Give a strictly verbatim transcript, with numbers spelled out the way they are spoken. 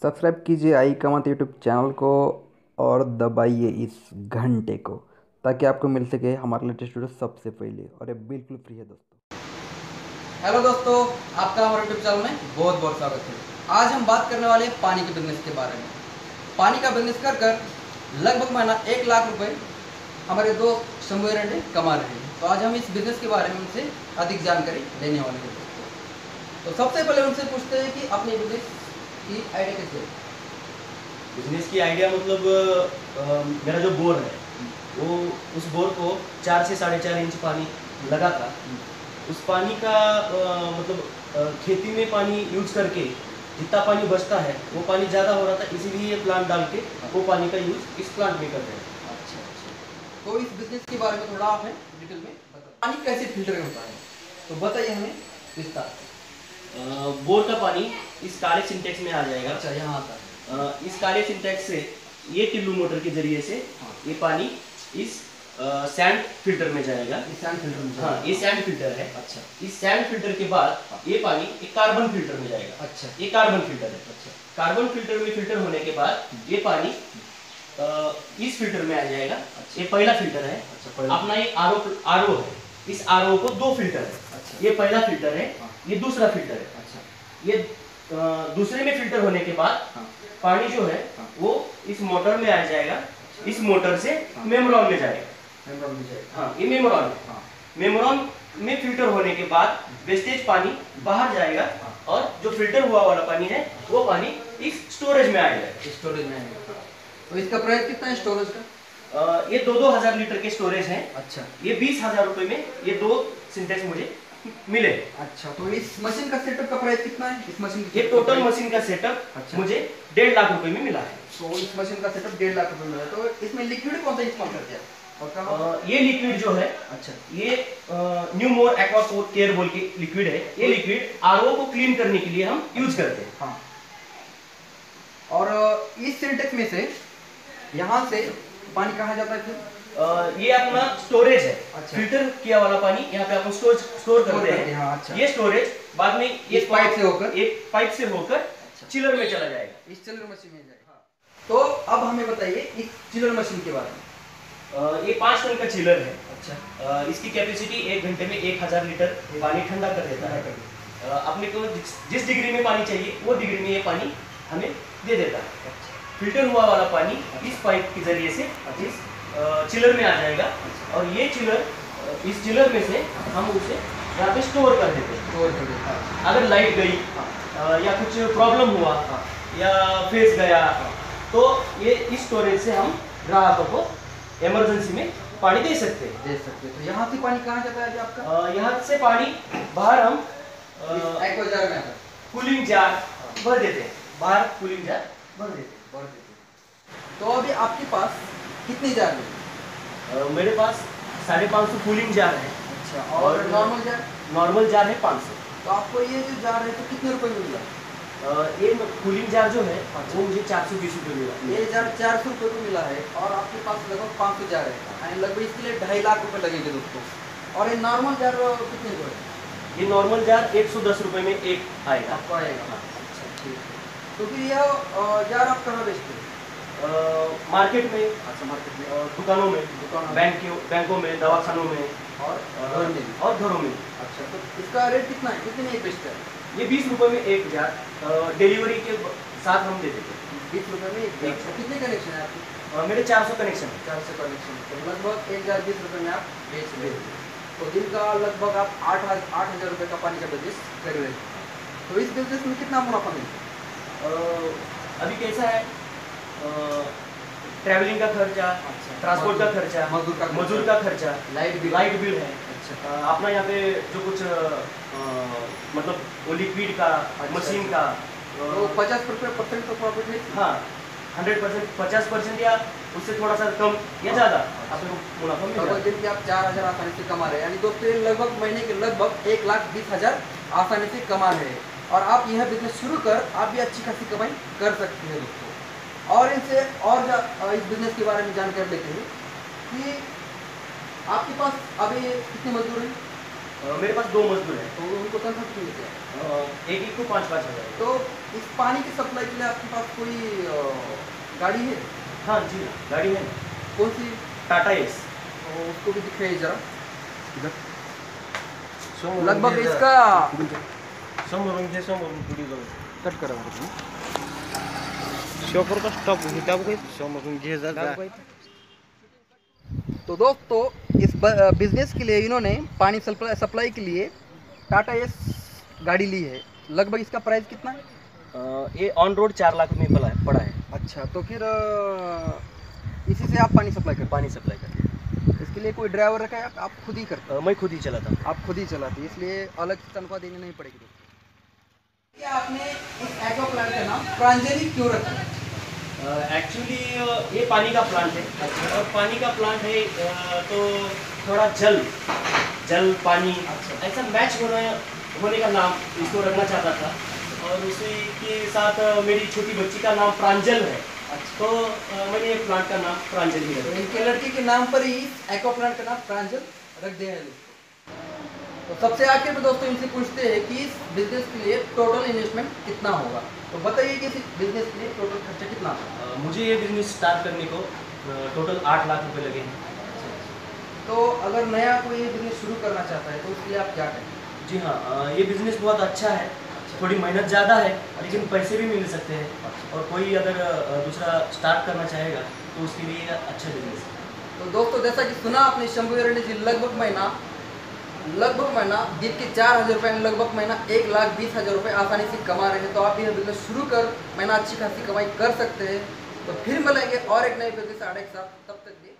Subscribe कीजिए आई कमात YouTube channel को और दबाइए इस घंटे को ताकि आपको मिल सके हमारा लेटेस्ट वीडियो सबसे पहले। और ये बिल्कुल फ्री है दोस्तों। हेलो दोस्तों, आपका हमारे यूट्यूब चैनल में बहुत बहुत स्वागत है। आज हम बात करने वाले हैं पानी के बिजनेस के बारे में। पानी का बिजनेस कर कर लगभग महीना एक लाख रुपए हमारे दोस्त शंभू रेड्डी कमा रहे हैं। तो आज हम इस बिजनेस के बारे में उनसे अधिक जानकारी लेने वाले हैं दोस्तों। तो सबसे पहले उनसे पूछते हैं कि अपने बिजनेस की आइडिया कैसे है। बिजनेस की आइडिया मतलब अ, मेरा जो बोर है वो उस बोर को चार से साढ़े चार इंच पानी लगा था। उस पानी का अ, मतलब अ, खेती में पानी यूज करके जितना पानी बचता है वो पानी ज़्यादा हो रहा था, इसीलिए ये प्लांट डाल के वो पानी का यूज इस प्लांट में कर रहे हैं। अच्छा अच्छा, तो इस बिजनेस के बारे में थोड़ा हमें डिटेल में बताइए। पानी कैसे फिल्टर होता है तो बताइए हमें विस्तार से। अ, बोर का पानी इस काले सिंटेक्स में आ जाएगा। अच्छा, यहाँ आता है। अ, इस काले सिंटेक्स से ये टिल्लू मोटर के जरिए से हाँ। ये पानी इस सैंड फिल्टर में जाएगा। इस सैंड फिल्टर में हाँ, ये सैंड फिल्टर है। अच्छा इस सैंड फिल्टर के बाद ये पानी एक कार्बन फिल्टर में जाएगा। अच्छा ये कार्बन फिल्टर है। अच्छा कार्बन फिल्टर में फिल्टर होने के बाद ये पानी अ, इस फिल्टर में आ जाएगा। ये पहला फिल्टर है। अच्छा, पहला। अपना ये आर ओ आर ओ है। इस आर ओ को दो फिल्टर है। अच्छा। ये पहला फिल्टर है, हाँ। ये दूसरा फिल्टर है। अच्छा ये अ, दूसरे में फिल्टर होने के बाद हाँ। पानी जो है हाँ। वो इस मोटर में आ जाएगा। इस मोटर से हाँ। मेम्ब्रेन में जाएगा। मेम्ब्रेन में जाएगा। हाँ, ये मेम्ब्रेन है। हाँ। मेम्ब्रेन में फिल्टर होने के बाद वेस्टेज पानी बाहर जाएगा और जो फिल्टर हुआ वाला पानी है वो पानी इस स्टोरेज में आएगा। स्टोरेज में आएगा। तो इसका प्राइस कितना है स्टोरेज का? अ, ये दो दो हजार लीटर के स्टोरेज हैं। अच्छा ये बीस हजार रुपए में ये दो सिंटेक्स मुझे मिले। अच्छा, तो इस मशीन का सेटअप का प्राइस कितना है? इस मशीन ये टोटल मशीन का सेटअप अच्छा। मुझे डेढ़ लाख रुपए में मिला है। तो इस मशीन का सेटअप डेढ़ लाख रुपए में है। तो इसमें लिक्विड कौन सा इस्तेमाल करते हैं और कहाँ? अ, ये लिक्विड जो है अच्छा ये न्यू मोर एक्वा केयर बोल के लिक्विड है। ये लिक्विड आरओ को क्लीन करने के लिए हम यूज करते हैं। हाँ। और इस सिंटेक्स में से यहाँ से पानी कहाँ जाता है फिर? अ, ये अपना स्टोरेज है। अच्छा। फिल्टर किया वाला पानी यहाँ पे अपन स्टोर स्टोर करते करते हैं। हैं, हाँ, अच्छा। ये स्टोरेज बाद में ये इस पाइप से होकर? एक पाइप से होकर अच्छा। चिलर में चला जाएगा। इस चिलर मशीन में जाएगा। तो अब हमें बताइए इस चिलर मशीन के बारे में। अ, ये पाँच टन का चिलर है। अच्छा अ, इसकी कैपेसिटी एक घंटे में एक हजार लीटर पानी ठंडा कर देता है। अ, अपने को जिस जिस डिग्री में पानी चाहिए वो डिग्री में ये पानी हमें दे देता है। फिल्टर हुआ वाला पानी इस पाइप के जरिए से इस अ, चिलर में आ जाएगा और ये चिलर अ, इस चिलर में से हम उसे यहाँ पे स्टोर कर देते हैं। स्टोर कर देता है। अगर लाइट गई अ, या कुछ प्रॉब्लम हुआ हाँ। या फेस गया तो ये इस स्टोरेज से हम ग्राहकों को इमरजेंसी में पानी दे सकते हैं। दे सकते हैं। तो यहाँ से पानी कहाँ जाता है जी आपका? अ, यहाँ से पानी बाहर हम इस एक्वा जार में आता है। कूलिंग जार भर देते हैं। बाहर कूलिंग जार भर देते हैं। भर देते हैं। तो अभी आपके पास कितने जार हैं? अ, मेरे पास साढ़े पाँच सौ कूलिंग जार है अच्छा, और नॉर्मल जार? नॉर्मल जार है पाँच सौ। तो आपको ये जो जार है तो कितने रुपए में मिला? ये कूलिंग जार जो है वो मुझे चार सौ बीस रुपये मिला। ये जार चार सौ रुपये में मिला है और आपके पास लगभग पाँच सौ जार है एंड लगभग इसके लिए ढाई लाख रुपए लगेंगे दोस्तों। और ये नॉर्मल जार कितने को है? ये नॉर्मल जार एक सौ दस रुपये में एक आएगा। आपको आएगा। अच्छा ठीक है। तो फिर यह अ, जार आप कहाँ बेचते हैं? मार्केट में, अच्छा, मार्केट में अ, दुकानों में, दुकानों में। बैंकों बैंकों में, दवाखानों में और अ, घर में भी? और घरों में। अच्छा, तो इसका रेट कितना है? कितने में बेचते हैं? ये बीस रुपये में एक जार डिलीवरी के साथ हम दे देते हैं। बीस रुपये में एक जार। तो कितने कनेक्शन है आपके? अ, मेरे चार सौ कनेक्शन है। चार सौ कनेक्शन। तो लगभग एक जार बीस रुपये में आप बेच रहे हैं। तो दिन का लगभग आप आठ आठ हज़ार रुपये का पानी का बिजनेस कर रहे हैं। तो इस बिजनेस में कितना मुनाफा मिलता है? अ, अभी कैसा है, ट्रैवलिंग का खर्चा, अच्छा। ट्रांसपोर्ट का खर्चा, मजदूर का खर्चा। मजदूर का खर्चा, लाइट बिल? लाइट बिल है। अच्छा। अ, अपना यहाँ पे जो कुछ अ, मतलब वो लिक्विड का, मशीन का, तो अ, पचास रुपये परसेंट तो प्रॉफिट है? हाँ, हंड्रेड परसेंट पचास परसेंट या उससे थोड़ा सा कम या ज़्यादा आपको मुनाफा मिल लगभग जाएगा। दिन के आप चार हज़ार आसानी से कमा रहे हैं, यानी दोस्तों ये लगभग महीने के लगभग एक लाख बीस हज़ार आसानी से कमा रहे हैं। और आप यह बिजनेस शुरू कर आप भी अच्छी खासी कमाई कर सकते हैं दोस्तों। और इनसे और जा- इस बिजनेस के बारे में जानकारी लेते हैं कि आपके पास अभी कितने मजदूर हैं? अ, मेरे पास दो मजदूर हैं। तो उनको तनख्वाह कितनी देते हैं? अ, एक एक को पाँच पाँच हज़ार। तो इस पानी की सप्लाई के लिए आपके पास कोई अ, गाड़ी है? हाँ जी, गाड़ी है, कौन सी? टाटा एस। तो उसको भी दिखाइए जरा इधर। लगभग इसका कट करा शॉपर का स्टॉप हिसाब कोई समोरून घे जा। तो दोस्तों इस बिजनेस के लिए इन्होंने पानी सप्लाई सप्लाई के लिए टाटा एस गाड़ी ली है। लगभग इसका प्राइस कितना है? अ, ये ऑन रोड चार लाख में पड़ा है पड़ा है अच्छा, तो फिर अ, इसी से आप पानी सप्लाई करते पानी सप्लाई करके। हैं? इसके लिए कोई ड्राइवर रखा है? आप, आप खुद ही करते अ, मैं खुद ही चलाता हूँ। हैं? आप खुद ही चलाते हैं, इसलिए अलग से तनख्वाह देनी नहीं पड़ेगी दोस्तों। क्या आपने इस एक्वा प्लांट का नाम प्रांजलि क्यों रखा है? एक्चुअली ये पानी का प्लांट है, और पानी का प्लांट है अ, तो थोड़ा जल जल पानी ऐसा मैच होना होने का नाम इसको रखना चाहता था, और उसी के साथ अ, मेरी छोटी बच्ची का नाम प्रांजल है, तो अ, मैंने ये प्लांट का नाम प्रांजलि तो रखा। इनके लड़के के नाम पर ही एक्वा प्लांट का नाम प्रांजल रख दिया है दोस्तों। तो सबसे आखिर में दोस्तों इनसे पूछते हैं कि इस बिजनेस के लिए टोटल इन्वेस्टमेंट कितना होगा। तो बताइए कि इस बिजनेस के लिए टोटल खर्चा कितना होगा? अ, मुझे ये बिजनेस स्टार्ट करने को टोटल आठ लाख रुपए लगे हैं। तो अगर नया कोई ये बिजनेस शुरू करना चाहता है तो उसके लिए आप क्या करेंगे? जी हाँ, अ, ये बिजनेस बहुत अच्छा है, थोड़ी मेहनत ज़्यादा है लेकिन पैसे भी मिल सकते हैं, और कोई अगर अ, दूसरा स्टार्ट करना चाहेगा तो उसके लिए अच्छा बिजनेस है। तो दोस्तों जैसा कि सुना आपने, शंभू एरंडी जी लगभग महीना लगभग महीना दिन के चार हज़ार रुपये में लगभग महीना एक लाख बीस हज़ार रुपये आसानी से कमा रहे हैं। तो आप यह बिजनेस शुरू कर महीना अच्छी खासी कमाई कर सकते हैं। तो फिर मिलेंगे और एक नए बिजनेस आर्ट के साथ, तब तक